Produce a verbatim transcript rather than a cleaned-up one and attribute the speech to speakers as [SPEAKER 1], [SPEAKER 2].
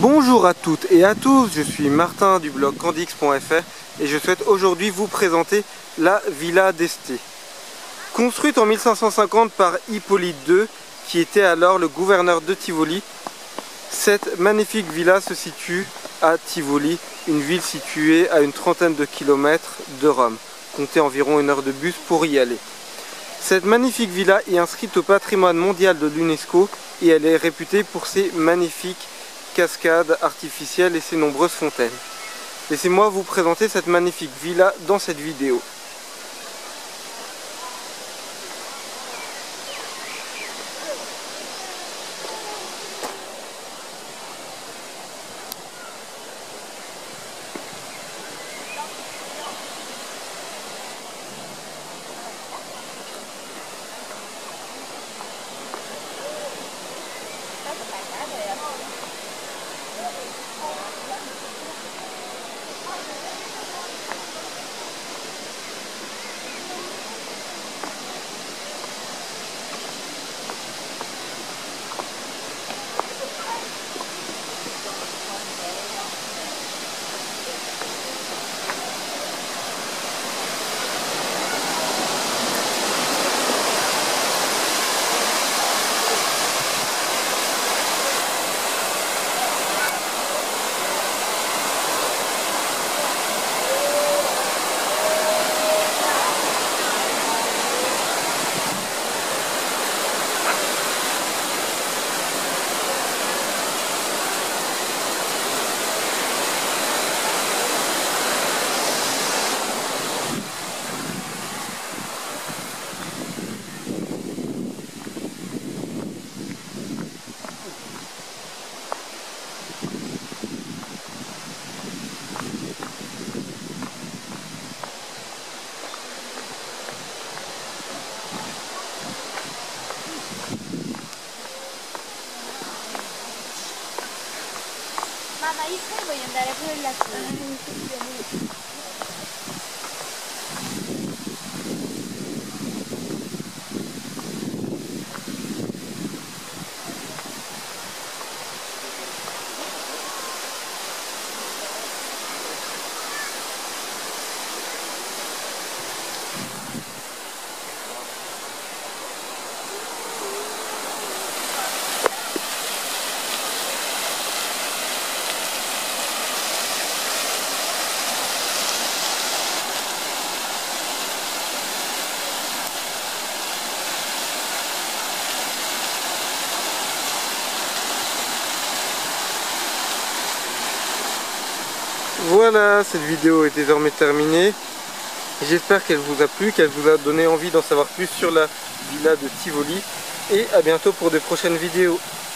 [SPEAKER 1] Bonjour à toutes et à tous, je suis Martin du blog candix point F R et je souhaite aujourd'hui vous présenter la Villa d'Este. Construite en mille cinq cent cinquante par Hippolyte deux, qui était alors le gouverneur de Tivoli, cette magnifique villa se situe à Tivoli, une ville située à une trentaine de kilomètres de Rome. Comptez environ une heure de bus pour y aller. Cette magnifique villa est inscrite au patrimoine mondial de l'UNESCO et elle est réputée pour ses magnifiques cascades artificielles et ses nombreuses fontaines. Laissez-moi vous présenter cette magnifique villa dans cette vidéo.
[SPEAKER 2] Mamma, io poi voglio andare pure lassù.
[SPEAKER 1] Voilà, cette vidéo est désormais terminée. J'espère qu'elle vous a plu, qu'elle vous a donné envie d'en savoir plus sur la villa de Tivoli. Et à bientôt pour de prochaines vidéos.